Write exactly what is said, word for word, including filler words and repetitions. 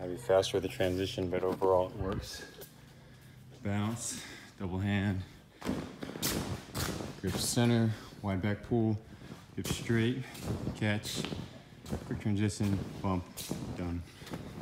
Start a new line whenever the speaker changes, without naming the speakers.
Might be faster with the transition, but overall it works. Bounce, double hand, grip center, wide back pull, hip straight, catch, quick transition, bump, done.